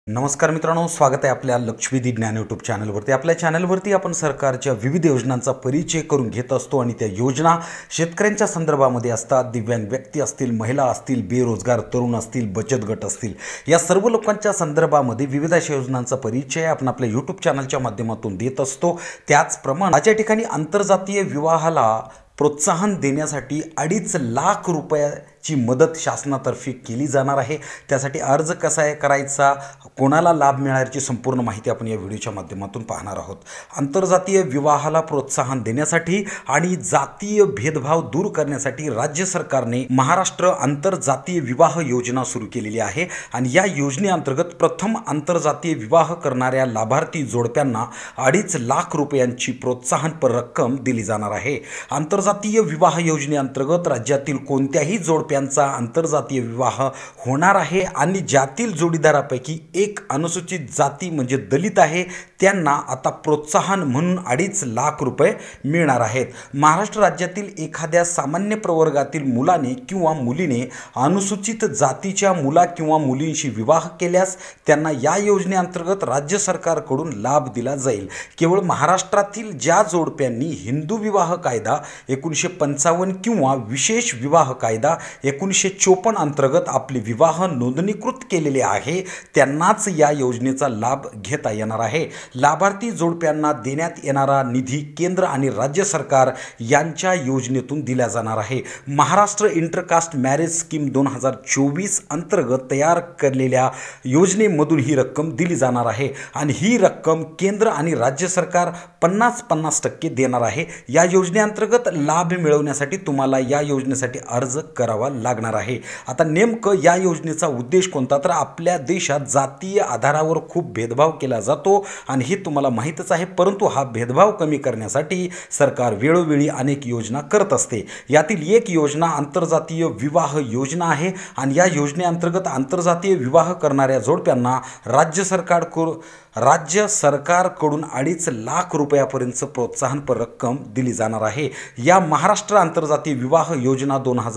नमस्कार मित्रांनो, स्वागत आहे आपल्या लक्षवेधी ज्ञान यूट्यूब चॅनलवरती। आपल्या चॅनलवरती आपण सरकारच्या विविध योजनांचा परिचय करून घेत असतो आणि त्या योजना शेतकऱ्यांच्या संदर्भामध्ये असतात। दिव्यांग व्यक्ती असतील, महिला असतील, बेरोजगार तरुण असतील, बचत गट असतील, या सर्व लोकांच्या संदर्भामध्ये विविध अशा योजनांचा परिचय आपण आपल्या यूट्यूब चॅनलच्या माध्यमातून देत असतो। त्याचप्रमाणे आजच्या ठिकाणी आंतरजातीय विवाहाला प्रोत्साहन देण्यासाठी 2.5 लाख रुपयाची मदत शासनातर्फे केली जाणार आहे। त्यासाठी अर्ज कसा करायचा, कोणाला लाभ मिळणार याची संपूर्ण माहिती आपण या व्हिडिओच्या माध्यमातून पाहणार आहोत। आंतरजातीय विवाहाला प्रोत्साहन देण्यासाठी आणि जातीय भेदभाव दूर करण्यासाठी राज्य सरकारने महाराष्ट्र आंतरजातीय विवाह योजना सुरू केलेली आहे आणि या योजनेअंतर्गत प्रथम आंतरजातीय विवाह करणाऱ्या लाभार्थी जोडप्यांना 2.5 लाख रुपयांची प्रोत्साहनपर रक्कम दिली जाणार आहे। आंतरजातीय विवाह योजनेअंतर्गत राज्यातील कोणत्याही जोडप्यांचा आंतरजातीय विवाह होणार आहे आणि ज्यातील जोडीदारापैकी एक अनुसूचित जाती म्हणजे दलित आहे त्यांना आता प्रोत्साहन म्हणून 2.5 लाख रुपये मिळणार आहेत। महाराष्ट्र राज्यातील एखाद्या सामान्य प्रवर्गातील मुलाने किंवा मुलीने अनुसूचित जातीच्या मुला किंवा मुलींशी विवाह केल्यास त्यांना या योजनेअंतर्गत राज्य सरकारकडून लाभ दिला जाईल। केवळ महाराष्ट्रातील ज्या जोडप्यांनी हिंदू विवाह कायदा 1955 किंवा विशेष विवाह कायदा 1954 अंतर्गत आपले विवाह नोंदणीकृत केलेले आहे त्यांनाच या योजनेचा लाभ घेता येणार आहे। लाभार्थी जोडप्यांना देण्यात येणारा निधी केंद्र आणि राज्य सरकार यांच्या योजनेतून दिला जाणार आहे। महाराष्ट्र इंटरकास्ट मॅरेज स्कीम 2024 अंतर्गत तयार केलेल्या योजनेमधून ही रक्कम दिली जाणार आहे आणि ही रक्कम केंद्र आणि राज्य सरकार 50-50% देणार आहे। या योजनेअंतर्गत लाभ मिळवण्यासाठी तुम्हाला या योजनेसाठी अर्ज करावा लागणार आहे। आता नेमकं या योजनेचा उद्देश कोणता, तर आपल्या देशात जातीय आधारावर खूप भेदभाव केला जातो आणि हे तुम्हाला माहीतच आहे, परंतु हा भेदभाव कमी करण्यासाठी सरकार वेळोवेळी अनेक योजना करत असते। यातील एक योजना आंतरजातीय विवाह योजना आहे आणि या योजनेअंतर्गत आंतरजातीय विवाह करणाऱ्या जोडप्यांना राज्य सरकारकडून 2.5 लाख रुपयापर्यंत प्रोत्साहनपर रक्कम दिली जाणार आहे। या महाराष्ट्र आंतरजातीय विवाह योजना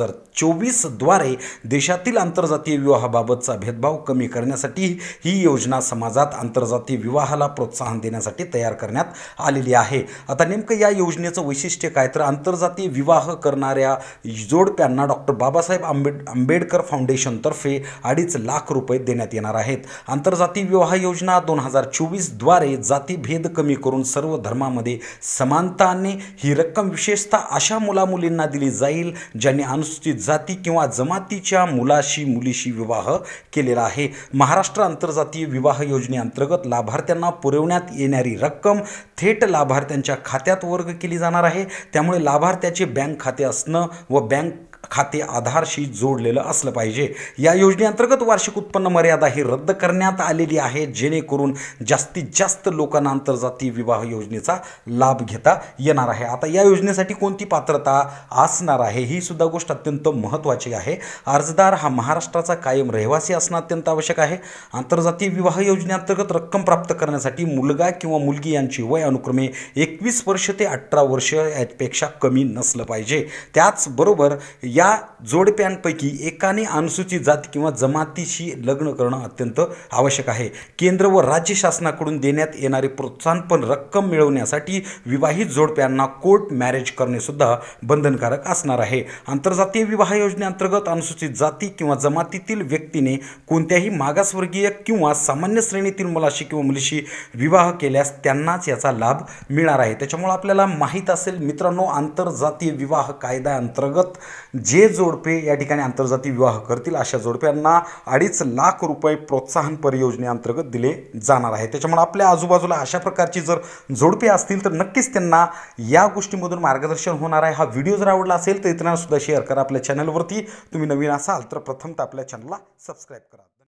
2024 द्वारे देशातील आंतरजातीय विवाहाबाबतचा भेदभाव कमी करण्यासाठी ही योजना समाजात आंतरजातीय विवाहाला प्रोत्साहन देण्यासाठी तयार करण्यात आलेली आहे। आता नेमकं या योजनेचं वैशिष्ट्य काय, तर आंतरजातीय विवाह करणाऱ्या जोडप्यांना डॉक्टर बाबासाहेब आंबेडकर फाउंडेशनतर्फे 2.5 लाख रुपये देण्यात येणार आहेत। आंतरजातीय विवाह योजना 2024 द्वारे जातीभेद कमी करून सर्व धर्मामध्ये समानता आणणे। ही रक्कम विशेषतः अशा मुलींना दिली जाईल ज्यांनी अनुसूचित जाती किंवा जमातीच्या मुलीशी विवाह केलेला आहे। महाराष्ट्र आंतरजातीय विवाह योजनेअंतर्गत लाभार्थ्यांना पुरवण्यात येणारी रक्कम थेट लाभार्थ्यांच्या खात्यात वर्ग केली जाणार आहे। त्यामुळे लाभार्थ्याचे बँक खाते असणं व बँक खाते आधारशी जोडलेलं असलं पाहिजे। या योजनेअंतर्गत वार्षिक उत्पन्न मर्यादा ही रद्द करण्यात आलेली आहे जेणेकरून जास्तीत जास्त लोकांना आंतरजातीय विवाह योजनेचा लाभ घेता येणार आहे। आता या योजनेसाठी कोणती पात्रता असणार आहे ही सुद्धा गोष्ट अत्यंत महत्त्वाची आहे। अर्जदार हा महाराष्ट्राचा कायम रहिवासी असणं अत्यंत आवश्यक आहे। आंतरजातीय विवाह योजनेअंतर्गत रक्कम प्राप्त करण्यासाठी मुलगा किंवा मुलगी यांची वय अनुक्रमे 21 वर्ष ते 18 वर्ष यापेक्षा कमी नसलं पाहिजे। त्याचबरोबर या जोडप्यांपैकी एकाने अनुसूचित जाती किंवा जमातीशी लग्न करणं अत्यंत आवश्यक आहे। केंद्र व राज्य शासनाकडून देण्यात येणारी प्रोत्साहनपर रक्कम मिळवण्यासाठी विवाहित जोडप्यांना कोर्ट मॅरेज करणे सुद्धा बंधनकारक असणार आहे। आंतरजातीय विवाह योजनेअंतर्गत अनुसूचित जाती किंवा जमातीतील व्यक्तीने कोणत्याही मागासवर्गीय किंवा सामान्य श्रेणीतील मुलाशी किंवा मुलीशी विवाह केल्यास त्यांनाच याचा लाभ मिळणार आहे। त्याच्यामुळे आपल्याला माहीत असेल मित्रांनो, आंतरजातीय विवाह कायद्याअंतर्गत जे जोडपे या ठिकाणी आंतरजातीय विवाह करतील अशा जोडप्यांना 2.5 लाख रुपये प्रोत्साहनपर योजनेअंतर्गत दिले जाणार आहे। त्याच्यामुळे आपल्या आजूबाजूला अशा प्रकारची जर जोडपे असतील तर नक्कीच त्यांना या गोष्टीमधून मार्गदर्शन होणार आहे। हा व्हिडिओ जर आवडला असेल तर इतरांना सुद्धा शेअर करा। आपल्या चॅनलवरती तुम्ही नवीन असाल तर प्रथमतः आपल्या चॅनलला सबस्क्राईब करा।